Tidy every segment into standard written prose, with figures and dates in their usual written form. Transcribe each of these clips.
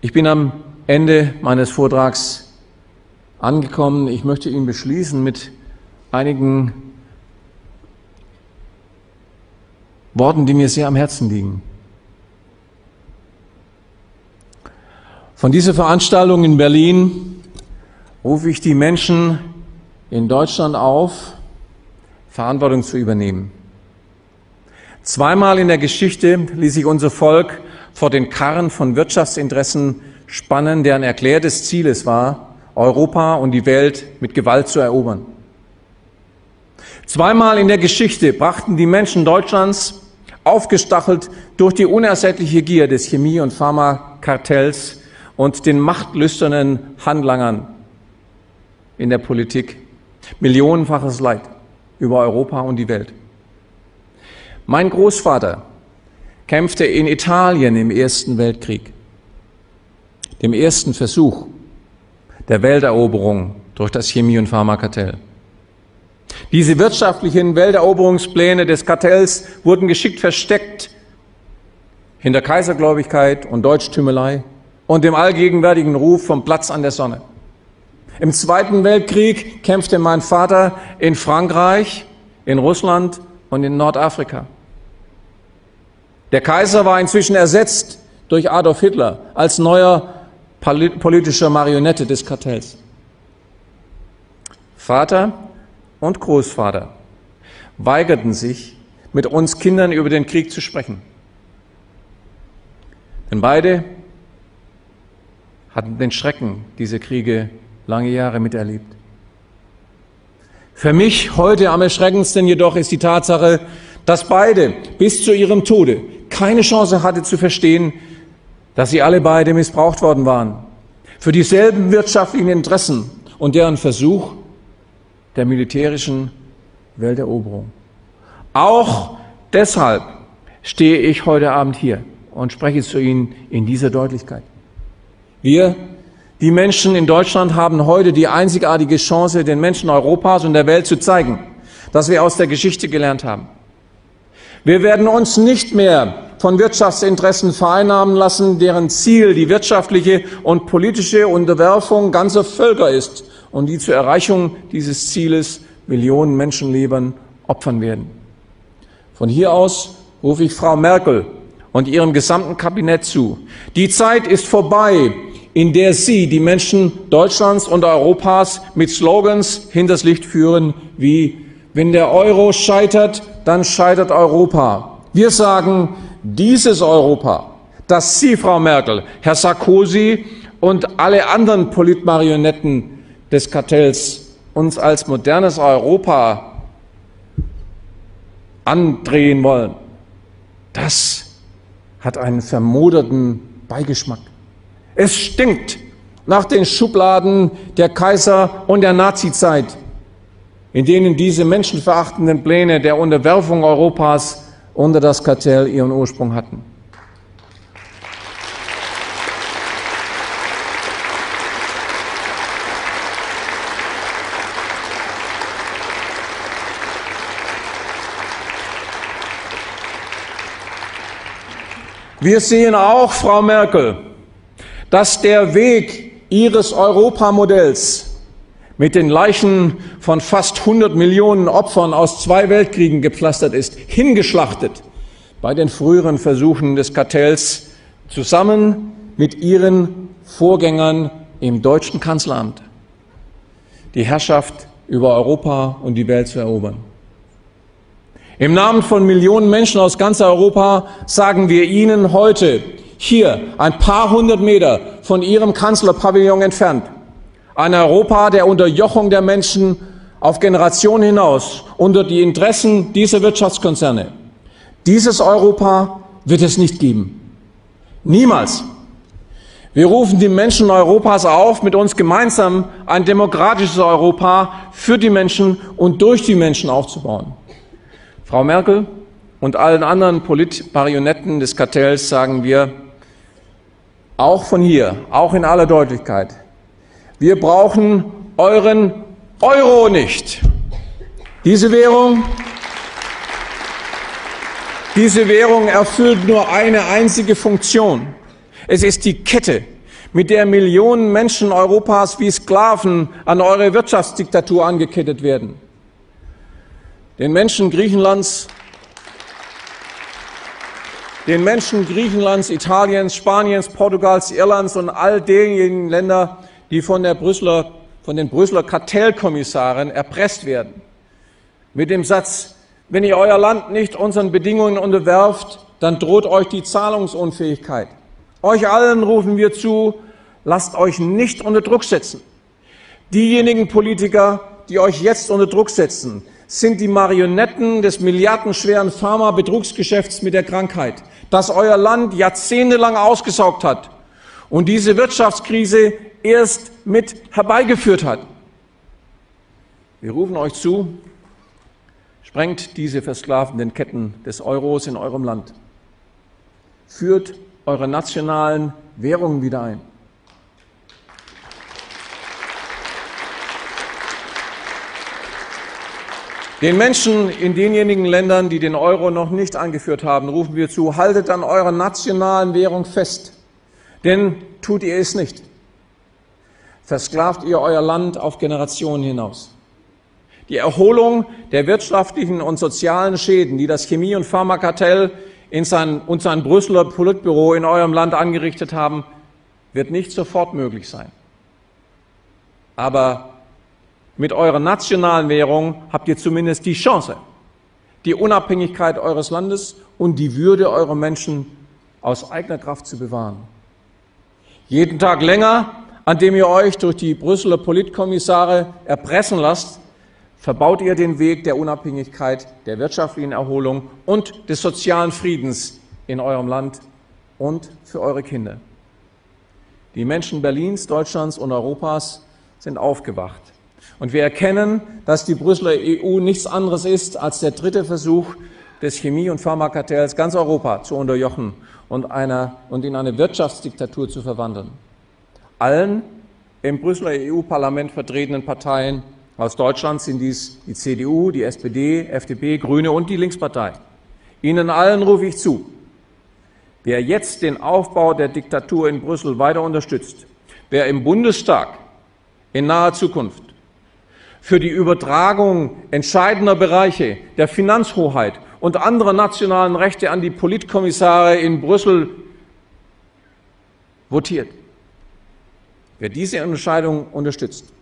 Ich bin am Ende meines Vortrags angekommen. Ich möchte ihn beschließen mit einigen Worten, die mir sehr am Herzen liegen. Von dieser Veranstaltung in Berlin rufe ich die Menschen in Deutschland auf, Verantwortung zu übernehmen. Zweimal in der Geschichte ließ sich unser Volk vor den Karren von Wirtschaftsinteressen spannen, deren erklärtes Ziel es war, Europa und die Welt mit Gewalt zu erobern. Zweimal in der Geschichte brachten die Menschen Deutschlands, aufgestachelt durch die unersättliche Gier des Chemie- und Pharmakartells und den machtlüsternen Handlangern in der Politik, millionenfaches Leid über Europa und die Welt. Mein Großvater kämpfte in Italien im Ersten Weltkrieg, dem ersten Versuch der Welteroberung durch das Chemie- und Pharmakartell. Diese wirtschaftlichen Welteroberungspläne des Kartells wurden geschickt versteckt hinter Kaisergläubigkeit und Deutschtümelei und dem allgegenwärtigen Ruf vom Platz an der Sonne. Im Zweiten Weltkrieg kämpfte mein Vater in Frankreich, in Russland und in Nordafrika. Der Kaiser war inzwischen ersetzt durch Adolf Hitler als neuer politischer Marionette des Kartells. Vater und Großvater weigerten sich, mit uns Kindern über den Krieg zu sprechen. Denn beide hatten den Schrecken dieser Kriege lange Jahre miterlebt. Für mich heute am erschreckendsten jedoch ist die Tatsache, dass beide bis zu ihrem Tode keine Chance hatten zu verstehen, dass sie alle beide missbraucht worden waren für dieselben wirtschaftlichen Interessen und deren Versuch der militärischen Welteroberung. Auch deshalb stehe ich heute Abend hier und spreche zu Ihnen in dieser Deutlichkeit. Wir, die Menschen in Deutschland, haben heute die einzigartige Chance, den Menschen Europas und der Welt zu zeigen, dass wir aus der Geschichte gelernt haben. Wir werden uns nicht mehr von Wirtschaftsinteressen vereinnahmen lassen, deren Ziel die wirtschaftliche und politische Unterwerfung ganzer Völker ist und die zur Erreichung dieses Zieles Millionen Menschenleben opfern werden. Von hier aus rufe ich Frau Merkel und ihrem gesamten Kabinett zu. Die Zeit ist vorbei, in der Sie die Menschen Deutschlands und Europas mit Slogans hinters Licht führen wie „Wenn der Euro scheitert, dann scheitert Europa“. Wir sagen, dieses Europa, das Sie, Frau Merkel, Herr Sarkozy und alle anderen Politmarionetten des Kartells uns als modernes Europa andrehen wollen, das hat einen vermoderten Beigeschmack. Es stinkt nach den Schubladen der Kaiser- und der Nazizeit, in denen diese menschenverachtenden Pläne der Unterwerfung Europas unter das Kartell ihren Ursprung hatten. Wir sehen auch, Frau Merkel, dass der Weg Ihres Europamodells mit den Leichen von fast 100 Millionen Opfern aus 2 Weltkriegen gepflastert ist, hingeschlachtet bei den früheren Versuchen des Kartells, zusammen mit ihren Vorgängern im deutschen Kanzleramt, die Herrschaft über Europa und die Welt zu erobern. Im Namen von Millionen Menschen aus ganz Europa sagen wir Ihnen heute, hier, ein paar hundert Meter von Ihrem Kanzlerpavillon entfernt, ein Europa der Unterjochung der Menschen auf Generationen hinaus unter die Interessen dieser Wirtschaftskonzerne. Dieses Europa wird es nicht geben. Niemals. Wir rufen die Menschen Europas auf, mit uns gemeinsam ein demokratisches Europa für die Menschen und durch die Menschen aufzubauen. Frau Merkel und allen anderen Politmarionetten des Kartells sagen wir, auch von hier, auch in aller Deutlichkeit, wir brauchen euren Euro nicht. Diese Währung erfüllt nur eine einzige Funktion. Es ist die Kette, mit der Millionen Menschen Europas wie Sklaven an eure Wirtschaftsdiktatur angekettet werden. Den Menschen Griechenlands, Italiens, Spaniens, Portugals, Irlands und all derjenigen Länder, die von den Brüsseler Kartellkommissaren erpresst werden. Mit dem Satz, wenn ihr euer Land nicht unseren Bedingungen unterwerft, dann droht euch die Zahlungsunfähigkeit. Euch allen rufen wir zu, lasst euch nicht unter Druck setzen. Diejenigen Politiker, die euch jetzt unter Druck setzen, sind die Marionetten des milliardenschweren Pharma-Betrugsgeschäfts mit der Krankheit, das euer Land jahrzehntelang ausgesaugt hat und diese Wirtschaftskrise erst mit herbeigeführt hat. Wir rufen euch zu, sprengt diese versklavenden Ketten des Euros in eurem Land. Führt eure nationalen Währungen wieder ein. Den Menschen in denjenigen Ländern, die den Euro noch nicht eingeführt haben, rufen wir zu, haltet an eurer nationalen Währung fest. Denn tut ihr es nicht, versklavt ihr euer Land auf Generationen hinaus. Die Erholung der wirtschaftlichen und sozialen Schäden, die das Chemie- und Pharmakartell und sein Brüsseler Politbüro in eurem Land angerichtet haben, wird nicht sofort möglich sein. Aber mit eurer nationalen Währung habt ihr zumindest die Chance, die Unabhängigkeit eures Landes und die Würde eurer Menschen aus eigener Kraft zu bewahren. Jeden Tag länger, an dem ihr euch durch die Brüsseler Politkommissare erpressen lasst, verbaut ihr den Weg der Unabhängigkeit, der wirtschaftlichen Erholung und des sozialen Friedens in eurem Land und für eure Kinder. Die Menschen Berlins, Deutschlands und Europas sind aufgewacht. Und wir erkennen, dass die Brüsseler EU nichts anderes ist als der dritte Versuch des Chemie- und Pharmakartells, ganz Europa zu unterjochen und in eine Wirtschaftsdiktatur zu verwandeln. Allen im Brüsseler EU-Parlament vertretenen Parteien aus Deutschland sind dies die CDU, die SPD, FDP, Grüne und die Linkspartei. Ihnen allen rufe ich zu, wer jetzt den Aufbau der Diktatur in Brüssel weiter unterstützt, wer im Bundestag in naher Zukunft für die Übertragung entscheidender Bereiche der Finanzhoheit und anderer nationalen Rechte an die Politkommissare in Brüssel votiert. Wer diese Entscheidung unterstützt,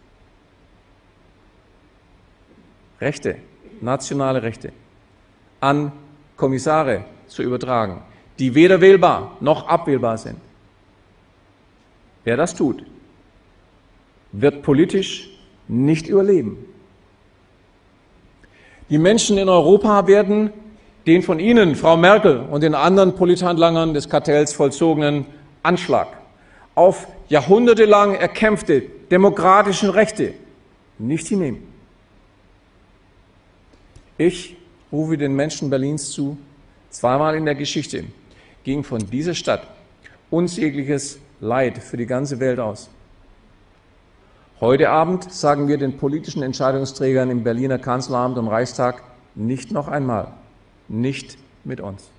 Rechte, nationale Rechte an Kommissare zu übertragen, die weder wählbar noch abwählbar sind. Wer das tut, wird politisch nicht überleben. Die Menschen in Europa werden den von Ihnen, Frau Merkel, und den anderen Polithandlangern des Kartells vollzogenen Anschlag auf jahrhundertelang erkämpfte demokratische Rechte nicht hinnehmen. Ich rufe den Menschen Berlins zu, zweimal in der Geschichte ging von dieser Stadt unsägliches Leid für die ganze Welt aus. Heute Abend sagen wir den politischen Entscheidungsträgern im Berliner Kanzleramt und Reichstag nicht noch einmal, nicht mit uns.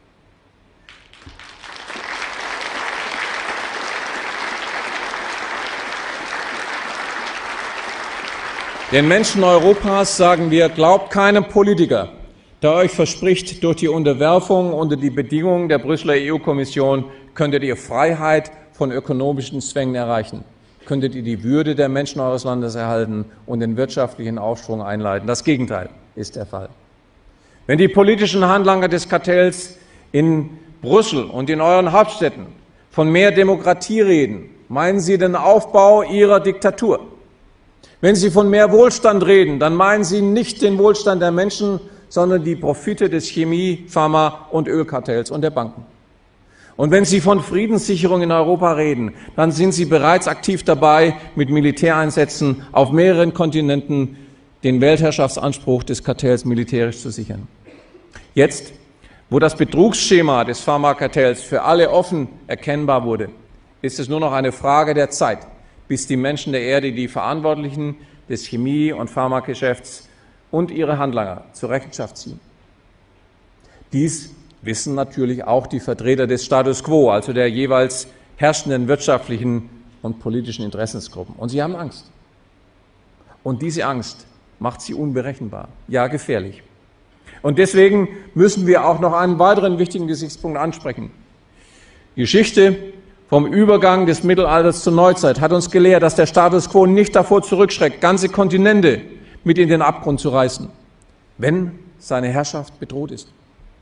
Den Menschen Europas sagen wir, glaubt keinem Politiker, der euch verspricht, durch die Unterwerfung unter die Bedingungen der Brüsseler EU-Kommission könntet ihr Freiheit von ökonomischen Zwängen erreichen, könntet ihr die Würde der Menschen eures Landes erhalten und den wirtschaftlichen Aufschwung einleiten. Das Gegenteil ist der Fall. Wenn die politischen Handlanger des Kartells in Brüssel und in euren Hauptstädten von mehr Demokratie reden, meinen sie den Aufbau ihrer Diktatur. Wenn sie von mehr Wohlstand reden, dann meinen sie nicht den Wohlstand der Menschen, sondern die Profite des Chemie-, Pharma- und Ölkartells und der Banken. Und wenn sie von Friedenssicherung in Europa reden, dann sind sie bereits aktiv dabei, mit Militäreinsätzen auf mehreren Kontinenten den Weltherrschaftsanspruch des Kartells militärisch zu sichern. Jetzt, wo das Betrugsschema des Pharmakartells für alle offen erkennbar wurde, ist es nur noch eine Frage der Zeit, bis die Menschen der Erde die Verantwortlichen des Chemie- und Pharmageschäfts und ihre Handlanger zur Rechenschaft ziehen. Dies wissen natürlich auch die Vertreter des Status quo, also der jeweils herrschenden wirtschaftlichen und politischen Interessensgruppen. Und sie haben Angst. Und diese Angst macht sie unberechenbar, ja gefährlich. Und deswegen müssen wir auch noch einen weiteren wichtigen Gesichtspunkt ansprechen. Die Geschichte vom Übergang des Mittelalters zur Neuzeit hat uns gelehrt, dass der Status quo nicht davor zurückschreckt, ganze Kontinente mit in den Abgrund zu reißen, wenn seine Herrschaft bedroht ist.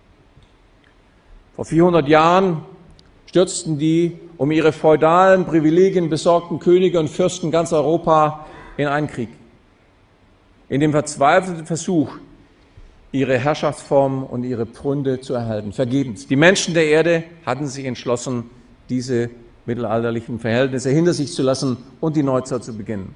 Vor 400 Jahren stürzten die um ihre feudalen Privilegien besorgten Könige und Fürsten ganz Europa in einen Krieg. In dem verzweifelten Versuch, ihre Herrschaftsform und ihre Pfründe zu erhalten. Vergebens. Die Menschen der Erde hatten sich entschlossen, diese mittelalterlichen Verhältnisse hinter sich zu lassen und die Neuzeit zu beginnen.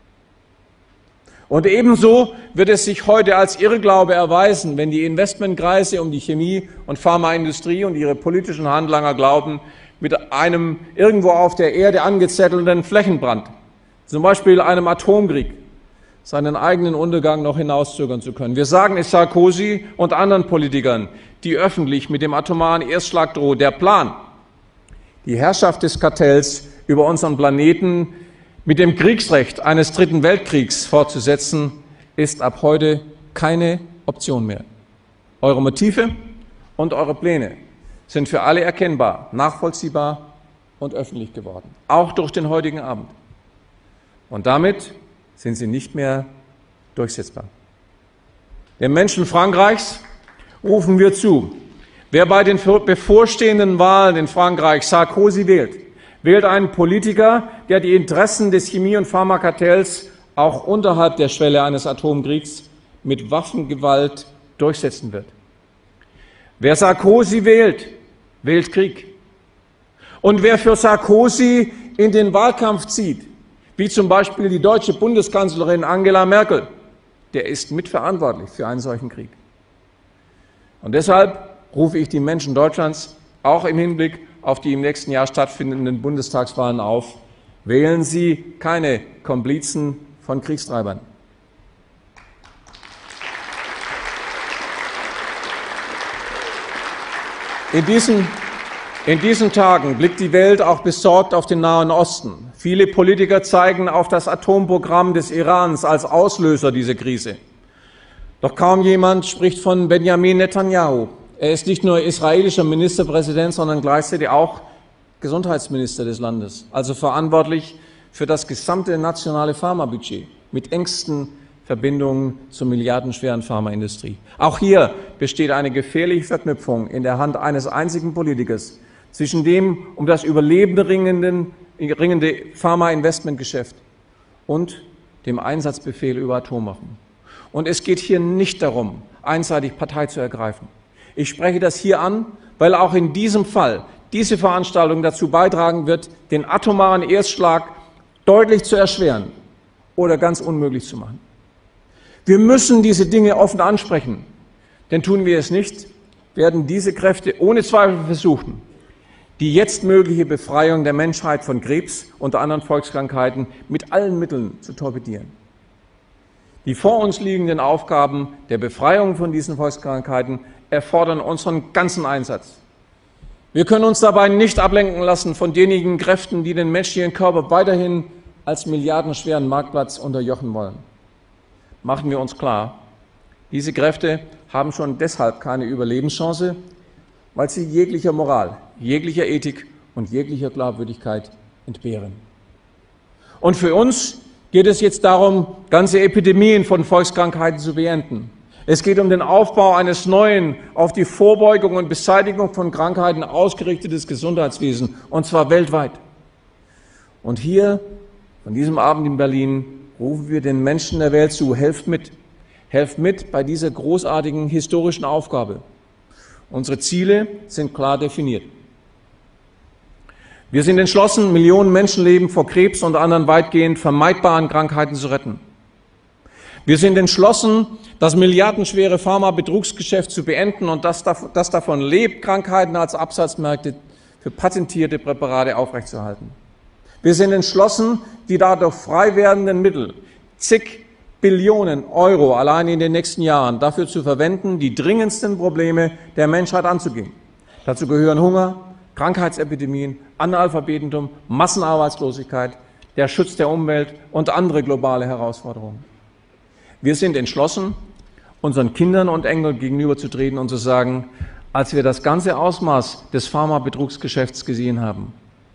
Und ebenso wird es sich heute als Irrglaube erweisen, wenn die Investmentkreise um die Chemie- und Pharmaindustrie und ihre politischen Handlanger glauben, mit einem irgendwo auf der Erde angezettelten Flächenbrand, zum Beispiel einem Atomkrieg, seinen eigenen Untergang noch hinauszögern zu können. Wir sagen es Sarkozy und anderen Politikern, die öffentlich mit dem atomaren Erstschlag drohen. Der Plan, die Herrschaft des Kartells über unseren Planeten mit dem Kriegsrecht eines Dritten Weltkriegs fortzusetzen, ist ab heute keine Option mehr. Eure Motive und eure Pläne sind für alle erkennbar, nachvollziehbar und öffentlich geworden, auch durch den heutigen Abend. Und damit sind sie nicht mehr durchsetzbar. Den Menschen Frankreichs rufen wir zu: Wer bei den bevorstehenden Wahlen in Frankreich Sarkozy wählt, wählt einen Politiker, der die Interessen des Chemie- und Pharmakartells auch unterhalb der Schwelle eines Atomkriegs mit Waffengewalt durchsetzen wird. Wer Sarkozy wählt, wählt Krieg. Und wer für Sarkozy in den Wahlkampf zieht, wie zum Beispiel die deutsche Bundeskanzlerin Angela Merkel, der ist mitverantwortlich für einen solchen Krieg. Und deshalb rufe ich die Menschen Deutschlands auch im Hinblick auf die im nächsten Jahr stattfindenden Bundestagswahlen auf: Wählen Sie keine Komplizen von Kriegstreibern. In diesen Tagen blickt die Welt auch besorgt auf den Nahen Osten. Viele Politiker zeigen auf das Atomprogramm des Irans als Auslöser dieser Krise. Doch kaum jemand spricht von Benjamin Netanyahu. Er ist nicht nur israelischer Ministerpräsident, sondern gleichzeitig auch Gesundheitsminister des Landes, also verantwortlich für das gesamte nationale Pharmabudget mit engsten Verbindungen zur milliardenschweren Pharmaindustrie. Auch hier besteht eine gefährliche Verknüpfung in der Hand eines einzigen Politikers zwischen dem um das Überleben ringende Pharma-Investmentgeschäft und dem Einsatzbefehl über Atomwaffen. Und es geht hier nicht darum, einseitig Partei zu ergreifen. Ich spreche das hier an, weil auch in diesem Fall diese Veranstaltung dazu beitragen wird, den atomaren Erstschlag deutlich zu erschweren oder ganz unmöglich zu machen. Wir müssen diese Dinge offen ansprechen, denn tun wir es nicht, werden diese Kräfte ohne Zweifel versuchen, die jetzt mögliche Befreiung der Menschheit von Krebs und anderen Volkskrankheiten mit allen Mitteln zu torpedieren. Die vor uns liegenden Aufgaben der Befreiung von diesen Volkskrankheiten erfordern unseren ganzen Einsatz. Wir können uns dabei nicht ablenken lassen von denjenigen Kräften, die den menschlichen Körper weiterhin als milliardenschweren Marktplatz unterjochen wollen. Machen wir uns klar, diese Kräfte haben schon deshalb keine Überlebenschance, weil sie jeglicher Moral, jeglicher Ethik und jeglicher Glaubwürdigkeit entbehren. Und für uns geht es jetzt darum, ganze Epidemien von Volkskrankheiten zu beenden. Es geht um den Aufbau eines neuen, auf die Vorbeugung und Beseitigung von Krankheiten ausgerichtetes Gesundheitswesen, und zwar weltweit. Und hier, von diesem Abend in Berlin, rufen wir den Menschen der Welt zu: Helft mit bei dieser großartigen historischen Aufgabe. Unsere Ziele sind klar definiert. Wir sind entschlossen, Millionen Menschenleben vor Krebs und anderen weitgehend vermeidbaren Krankheiten zu retten. Wir sind entschlossen, das milliardenschwere Pharma-Betrugsgeschäft zu beenden und das davon lebt, Krankheiten als Absatzmärkte für patentierte Präparate aufrechtzuerhalten. Wir sind entschlossen, die dadurch frei werdenden Mittel, zig Billionen Euro allein in den nächsten Jahren, dafür zu verwenden, die dringendsten Probleme der Menschheit anzugehen. Dazu gehören Hunger, Krankheitsepidemien, Analphabetentum, Massenarbeitslosigkeit, der Schutz der Umwelt und andere globale Herausforderungen. Wir sind entschlossen, unseren Kindern und Enkeln gegenüberzutreten und zu sagen, als wir das ganze Ausmaß des Pharmabetrugsgeschäfts gesehen haben,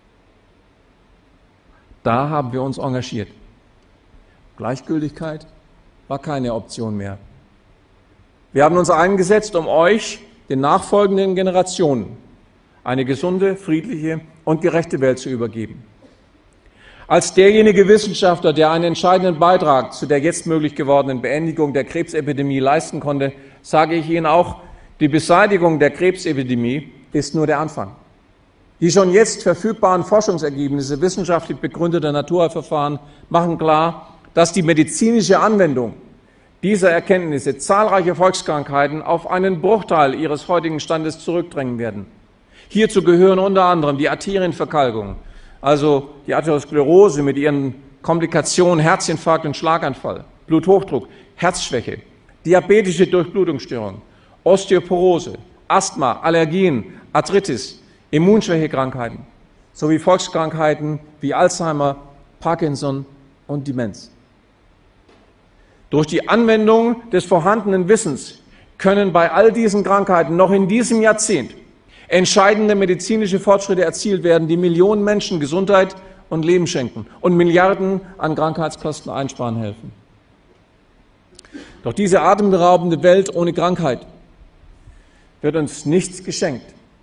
da haben wir uns engagiert. Gleichgültigkeit war keine Option mehr. Wir haben uns eingesetzt, um euch, den nachfolgenden Generationen, eine gesunde, friedliche und gerechte Welt zu übergeben. Als derjenige Wissenschaftler, der einen entscheidenden Beitrag zu der jetzt möglich gewordenen Beendigung der Krebsepidemie leisten konnte, sage ich Ihnen auch, die Beseitigung der Krebsepidemie ist nur der Anfang. Die schon jetzt verfügbaren Forschungsergebnisse wissenschaftlich begründeter Naturheilverfahren machen klar, dass die medizinische Anwendung dieser Erkenntnisse zahlreiche Volkskrankheiten auf einen Bruchteil ihres heutigen Standes zurückdrängen werden. Hierzu gehören unter anderem die Arterienverkalkung, also die Arteriosklerose mit ihren Komplikationen Herzinfarkt und Schlaganfall, Bluthochdruck, Herzschwäche, diabetische Durchblutungsstörung, Osteoporose, Asthma, Allergien, Arthritis, Immunschwächekrankheiten sowie Volkskrankheiten wie Alzheimer, Parkinson und Demenz. Durch die Anwendung des vorhandenen Wissens können bei all diesen Krankheiten noch in diesem Jahrzehnt entscheidende medizinische Fortschritte erzielt werden, die Millionen Menschen Gesundheit und Leben schenken und Milliarden an Krankheitskosten einsparen helfen. Doch diese atemberaubende Welt ohne Krankheit wird uns nichts geschenkt.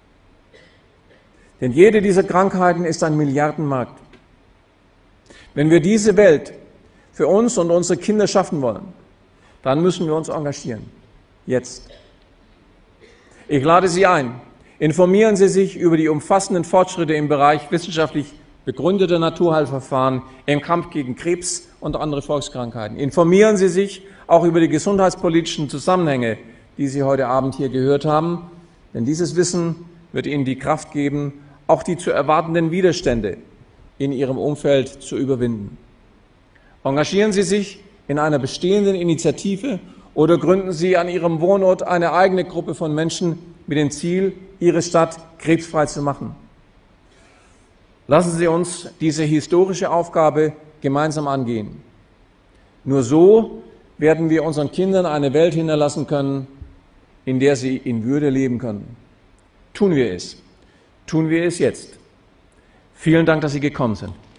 Denn jede dieser Krankheiten ist ein Milliardenmarkt. Wenn wir diese Welt für uns und unsere Kinder schaffen wollen, dann müssen wir uns engagieren. Jetzt. Ich lade Sie ein. Informieren Sie sich über die umfassenden Fortschritte im Bereich wissenschaftlich begründeter Naturheilverfahren im Kampf gegen Krebs und andere Volkskrankheiten. Informieren Sie sich auch über die gesundheitspolitischen Zusammenhänge, die Sie heute Abend hier gehört haben, denn dieses Wissen wird Ihnen die Kraft geben, auch die zu erwartenden Widerstände in Ihrem Umfeld zu überwinden. Engagieren Sie sich in einer bestehenden Initiative oder gründen Sie an Ihrem Wohnort eine eigene Gruppe von Menschen mit dem Ziel, Ihre Stadt krebsfrei zu machen. Lassen Sie uns diese historische Aufgabe gemeinsam angehen. Nur so werden wir unseren Kindern eine Welt hinterlassen können, in der sie in Würde leben können. Tun wir es. Tun wir es jetzt. Vielen Dank, dass Sie gekommen sind.